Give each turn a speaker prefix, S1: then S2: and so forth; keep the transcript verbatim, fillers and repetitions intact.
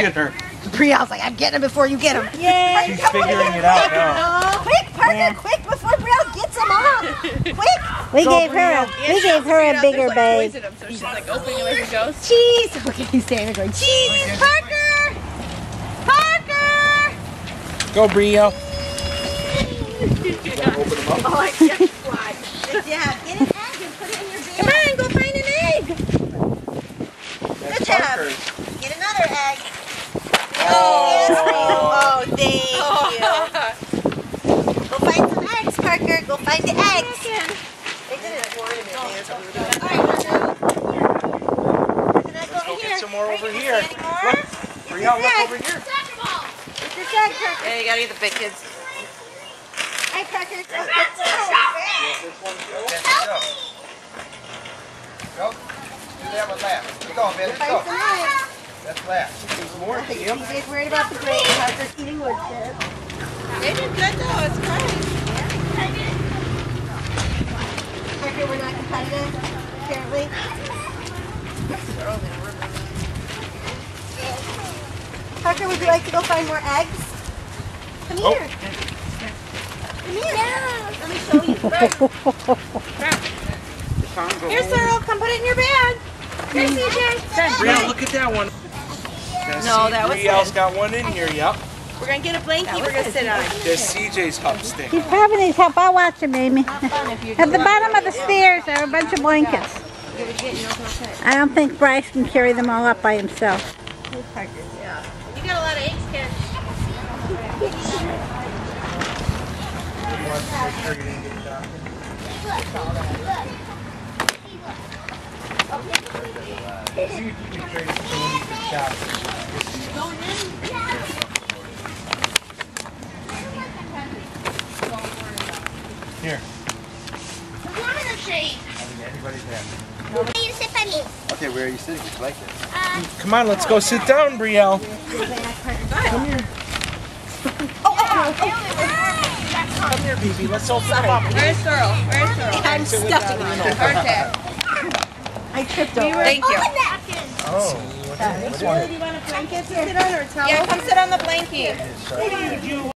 S1: at her.
S2: Brielle's like, I'm getting him before you get him.
S3: Yay!
S1: She's figuring it out now.
S2: Quick, Parker, yeah. quick, before Brielle gets him off. Quick.
S3: We
S1: Go,
S3: gave her a,
S1: Brielle.
S3: we gave her a bigger bag.
S4: Him, so she's like opening it as she goes.
S2: Cheese. Okay, he's standing there going, cheese, Parker. Parker.
S1: Go, Brielle.
S2: Oh, I can't fly. Good job. Get an egg and put it in your bag. Come on, go find an egg. Good job.
S1: Parker's.
S2: Get another egg.
S1: Oh,
S2: oh thank you. Go find some eggs, Parker. Go find the eggs. They didn't want him in there. Alright,
S1: let's go get some more over here. Look, Brielle, look over here.
S2: It's your egg, Parker.
S4: Yeah, you gotta get the big kids.
S2: Hi, Parker. Go.
S5: Go. Do that one last. Keep going, baby.
S2: Find
S5: Go.
S2: some eggs.
S5: That's last.
S1: There's more.
S2: I think he's worried about the grape. Parker's eating wood chips.
S4: They did good though, it's great.
S2: Parker, we're not competitive, apparently. Parker, would you like to go find more eggs? Come
S1: Oh.
S2: here. Come here. Let me show you. Here, Cyril, come put it in your bag. Here, C J.
S1: Brielle, look at that one.
S4: No, that was
S1: Brielle's got one in here, yep.
S4: We're gonna get a blankie we're gonna sit on.
S1: There's C J's hub stick.
S3: He's probably needs help. I'll watch him, Amy. At the bottom of the stairs there are a bunch of blankets. I don't think Bryce can carry them all up by himself.
S4: You got a lot of eggs, kid.
S5: See if you can trade some candy for chocolate. Here. Everybody's happy. Okay, where are you sitting? Just like this.
S1: Come on, let's go sit down, Brielle. Come here. Come here, baby. Let's open them up.
S4: Where's Cyril? Where's Cyril?
S2: I'm stuffing
S4: Hard tap.
S2: I tripped over.
S4: Thank you.
S5: Oh.
S2: Do you want a blanket to sit on or a towel?
S4: Yeah, come sit on the blankie.